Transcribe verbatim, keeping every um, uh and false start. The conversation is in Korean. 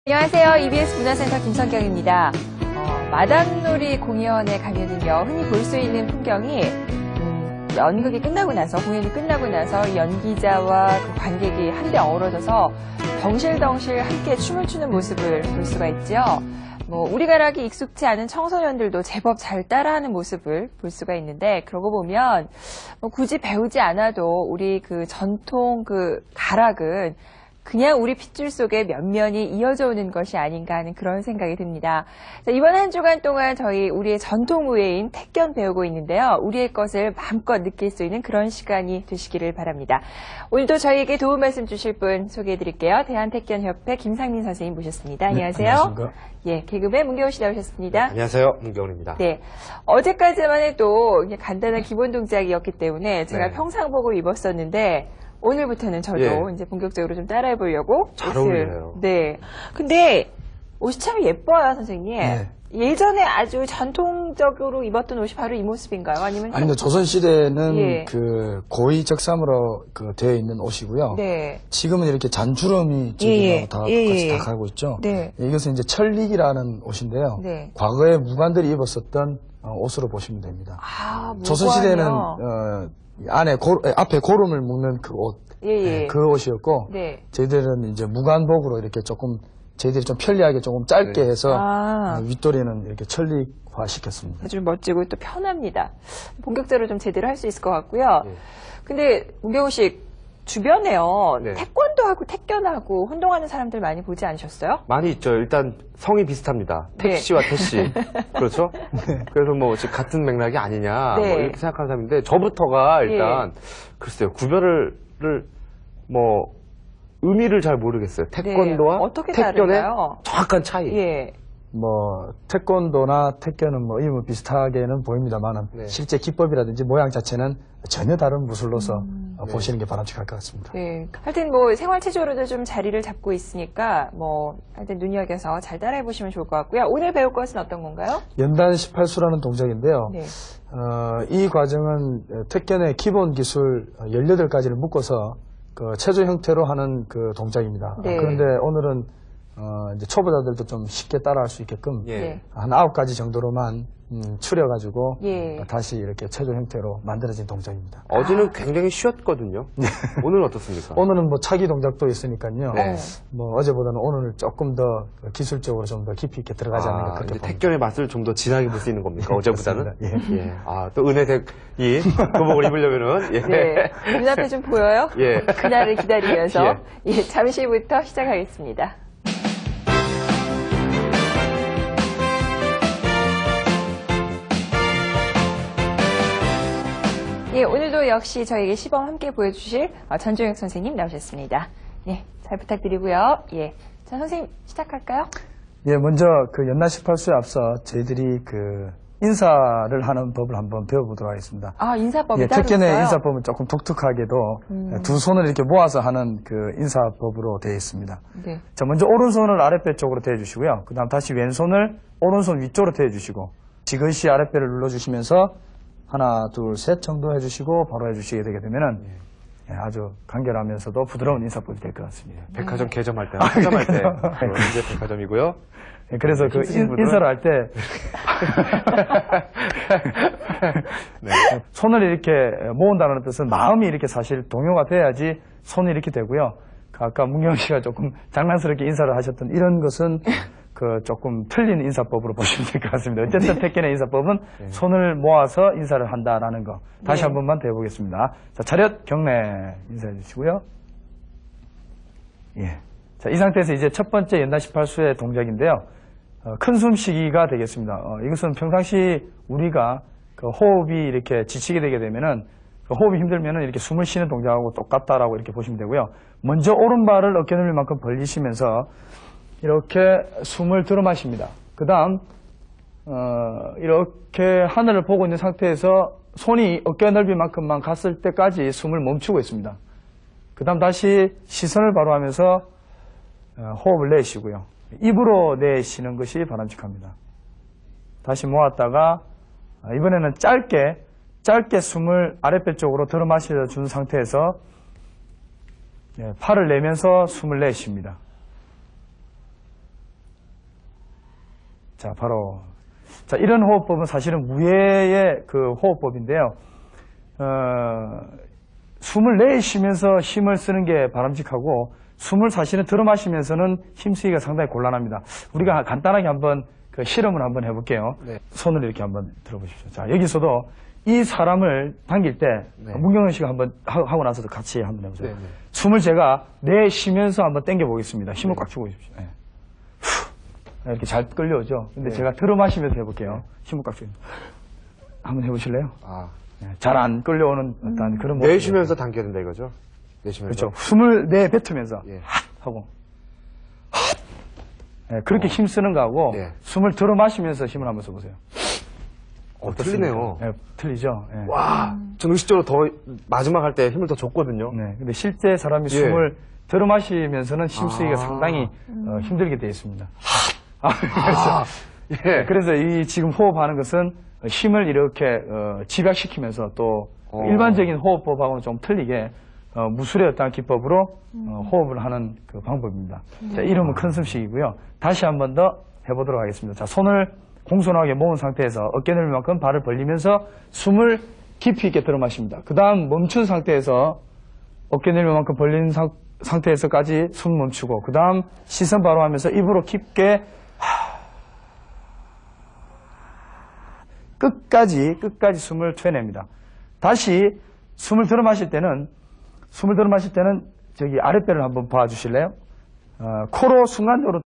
안녕하세요. 이비에스 문화센터 김성경입니다. 어, 마당놀이 공연에 가면은요, 흔히 볼 수 있는 풍경이 음, 연극이 끝나고 나서, 공연이 끝나고 나서 연기자와 그 관객이 한데 어우러져서 덩실덩실 함께 춤을 추는 모습을 볼 수가 있죠. 뭐 우리가락이 익숙치 않은 청소년들도 제법 잘 따라하는 모습을 볼 수가 있는데, 그러고 보면 뭐 굳이 배우지 않아도 우리 그 전통 그 가락은 그냥 우리 핏줄 속에 면면이 이어져 오는 것이 아닌가 하는 그런 생각이 듭니다. 자, 이번 한 주간 동안 저희 우리의 전통 우예인 택견 배우고 있는데요. 우리의 것을 마음껏 느낄 수 있는 그런 시간이 되시기를 바랍니다. 오늘도 저희에게 도움 말씀 주실 분 소개해드릴게요. 대한택견협회 김상민 선생님 모셨습니다. 안녕하세요. 네, 안녕하십니까. 예, 개그맨 문경훈 씨 나오셨습니다. 네, 안녕하세요. 문경훈입니다. 네, 어제까지만 해도 그냥 간단한 기본 동작이었기 때문에 제가 네. 평상복을 입었었는데 오늘부터는 저도 예. 이제 본격적으로 좀 따라해 보려고 잘 옷을- 어울려요. 네. 근데 옷이 참 예뻐요, 선생님. 네. 예전에 아주 전통적으로 입었던 옷이 바로 이 모습인가요? 아니면 아닙니다. 조선시대는 예. 그 고의 적삼으로 그 되어 있는 옷이고요. 네. 지금은 이렇게 잔주름이 예, 예. 저기가 다 예, 같이 예. 다 가고 있죠. 네. 이것은 이제 철릭이라는 옷인데요. 네. 과거에 무관들이 입었었던 어, 옷으로 보시면 됩니다. 아, 조선시대는 무관이요? 어, 안에 고, 에, 앞에 고름을 묶는 그 옷, 예, 예. 예, 그 옷이었고 네. 저희들은 이제 무관복으로 이렇게 조금 저희들이 좀 편리하게 조금 짧게 해서 아. 어, 윗도리는 이렇게 철릭화 시켰습니다. 아주 멋지고 또 편합니다. 본격적으로 좀 제대로 할 수 있을 것 같고요. 예. 근데 문경훈 씨 주변에요. 네. 태권도하고 택견하고 운동하는 사람들 많이 보지 않으셨어요? 많이 있죠. 일단 성이 비슷합니다. 네. 택시와 태시. 그렇죠? 그래서 뭐 지금 같은 맥락이 아니냐 네. 뭐 이렇게 생각하는 사람인데 저부터가 일단 글쎄요. 구별을 뭐 의미를 잘 모르겠어요. 태권도와 네. 어떻게 택견의 다른가요? 정확한 차이. 예. 뭐 태권도나 택견은 뭐 이름은 비슷하게는 보입니다만 네. 실제 기법이라든지 모양 자체는 전혀 다른 무술로서 음. 어, 보시는 게 바람직할 것 같습니다. 네. 하여튼 뭐 생활체조로도 좀 자리를 잡고 있으니까 뭐 하여튼 눈여겨서 잘 따라해 보시면 좋을 것 같고요. 오늘 배울 것은 어떤 건가요? 연단 십팔 수라는 동작인데요. 네. 어, 이 과정은 택견의 기본 기술 열여덟 가지를 묶어서 그 체조 형태로 하는 그 동작입니다. 네. 그런데 오늘은 어, 이제 초보자들도 좀 쉽게 따라할 수 있게끔 예. 네. 한 아홉 가지 정도로만 음, 추려가지고 예. 다시 이렇게 체조 형태로 만들어진 동작입니다. 어제는 아. 굉장히 쉬웠거든요. 오늘은 어떻습니까? 오늘은 뭐 차기 동작도 있으니까요. 네. 뭐 어제보다는 오늘 조금 더 기술적으로 좀 더 깊이 있게 들어가지 않는가 아, 그렇게 이제 봅니다. 택견의 맛을 좀 더 진하게 볼 수 있는 겁니까? 어제보다는? 그렇습니다. 예. 예. 아, 또 은혜택이 교복을 입으려면은, 예. 네. 눈앞에 좀 보여요? 예. 그날을 기다리면서 예. 예, 잠시부터 시작하겠습니다. 예, 오늘도 역시 저에게 시범 함께 보여주실 어, 전종혁 선생님 나오셨습니다. 예, 잘 부탁드리고요. 예, 자 선생님 시작할까요? 예, 먼저 그 연날 십팔 수에 앞서 저희들이 그 인사를 하는 법을 한번 배워보도록 하겠습니다. 아, 인사법이 예, 따로 택견의 있어요? 인사법은 조금 독특하게도 음. 두 손을 이렇게 모아서 하는 그 인사법으로 되어 있습니다. 네. 자, 먼저 오른손을 아랫배 쪽으로 대주시고요. 그 다음 다시 왼손을 오른손 위쪽으로 대주시고 지그시 아랫배를 눌러주시면서 하나, 둘, 셋 정도 해주시고 바로 해주시게 되게 되면은 예, 아주 간결하면서도 부드러운 인사법이 될 것 같습니다. 백화점 개점할 때, 화점할 때. 그거 이제 백화점이고요. 예, 그래서 그 힘쓰신 인, 분들은- 인사를 할 때 네. 손을 이렇게 모은다는 뜻은 마음이 이렇게 사실 동요가 돼야지 손이 이렇게 되고요. 그 아까 문경 씨가 조금 장난스럽게 인사를 하셨던 이런 것은 그 조금 틀린 인사법으로 보시면 될 것 같습니다. 어쨌든 택견의 인사법은 손을 모아서 인사를 한다라는 거. 다시 네. 한 번만 더 해보겠습니다. 자, 차렷 경례 인사해 주시고요. 예. 자, 이 상태에서 이제 첫 번째 연단 십팔 수의 동작인데요. 어, 큰 숨쉬기가 되겠습니다. 어, 이것은 평상시 우리가 그 호흡이 이렇게 지치게 되게 되면은 그 호흡이 힘들면은 이렇게 숨을 쉬는 동작하고 똑같다라고 이렇게 보시면 되고요. 먼저 오른발을 어깨 넓이만큼 벌리시면서 이렇게 숨을 들어 마십니다. 그 다음, 어, 이렇게 하늘을 보고 있는 상태에서 손이 어깨 넓이만큼만 갔을 때까지 숨을 멈추고 있습니다. 그 다음 다시 시선을 바로 하면서 어, 호흡을 내쉬고요. 입으로 내쉬는 것이 바람직합니다. 다시 모았다가 이번에는 짧게 짧게 숨을 아랫배 쪽으로 들어 마셔 준 상태에서 팔을 내면서 숨을 내쉽니다. 자, 바로. 자, 이런 호흡법은 사실은 무예의 그 호흡법인데요. 어, 숨을 내쉬면서 힘을 쓰는 게 바람직하고, 숨을 사실은 들어 마시면서는 힘쓰기가 상당히 곤란합니다. 우리가 간단하게 한번 그 실험을 한번 해볼게요. 네. 손을 이렇게 한번 들어보십시오. 자, 여기서도 이 사람을 당길 때, 네. 문경은 씨가 한번 하- 하고 나서도 같이 한번 해보세요. 네, 네. 숨을 제가 내쉬면서 한번 당겨 보겠습니다. 힘을 꽉 주고 계십시오. 네. 후. 이렇게 잘 끌려오죠. 근데 네. 제가 들어 마시면서 해볼게요. 힘을 꽉 주고. 한번 해보실래요? 아, 잘 안 끌려오는 어떤 그런 모습. 내쉬면서 당겨야 된다 이거죠? 내쉬면서. 그렇죠. 숨을 내뱉으면서 예. 핫 하고 핫. 네, 그렇게 힘 쓰는 거하고 예. 숨을 들어 마시면서 힘을 한번 써보세요. 어, 틀리네요. 네, 틀리죠. 네. 와, 전 의식적으로 더 마지막 할 때 힘을 더 줬거든요. 네, 근데 실제 사람이 예. 숨을 들어 마시면서는 힘 쓰기가 아. 상당히 어, 힘들게 되어 있습니다. 아, 아, 그래서, 예. 그래서 이 지금 호흡하는 것은 힘을 이렇게 어, 집약시키면서 또 어. 일반적인 호흡법하고는 좀 틀리게 어, 무술의 어떤 기법으로 어, 호흡을 하는 그 방법입니다. 자, 이름은 큰 숨쉬기고요. 다시 한 번 더 해보도록 하겠습니다. 자, 손을 공손하게 모은 상태에서 어깨 넓이 만큼 발을 벌리면서 숨을 깊이 있게 들어 마십니다. 그 다음 멈춘 상태에서 어깨 넓이 만큼 벌린 상, 상태에서까지 숨 멈추고 그 다음 시선 바로 하면서 입으로 깊게 끝까지 끝까지 숨을 쳐냅니다. 다시 숨을 들어 마실 때는 숨을 들어 마실 때는 저기 아랫배를 한번 봐주실래요? 어, 코로 순간적으로